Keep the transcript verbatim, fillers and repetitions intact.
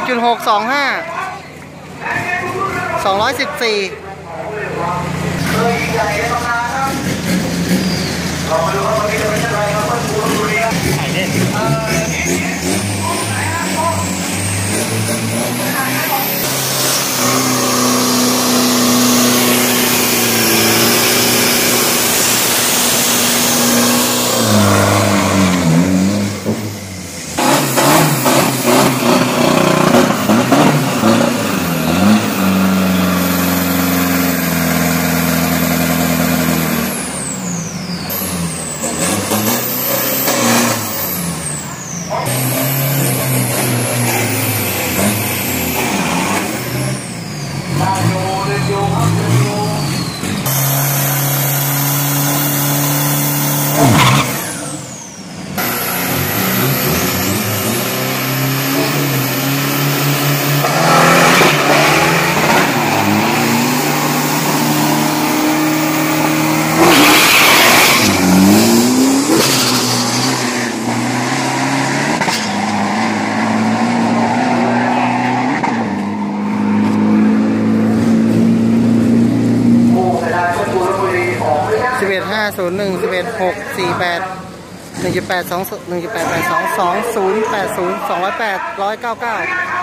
จุดหก สองห้า สองร้อยสิบสี่สิบเอ็ดห้าศูนย์หนึ่งสิบเอ็ดหกสี่แปดหนึ่งจุดแปดสองหนึ่งจุดแปดแปดสองสองศูนย์แปดศูนย์สองร้อยแปดร้อยเก้าเก้า